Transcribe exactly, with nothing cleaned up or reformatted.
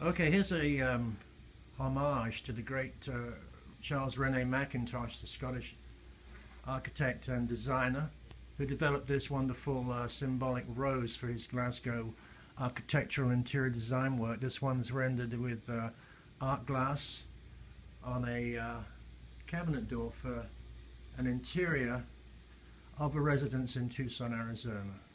Okay, here's a um, homage to the great uh, Charles Rennie Mackintosh, the Scottish architect and designer, who developed this wonderful uh, symbolic rose for his Glasgow architectural interior design work. This one's rendered with uh, art glass on a uh, cabinet door for an interior of a residence in Tucson, Arizona.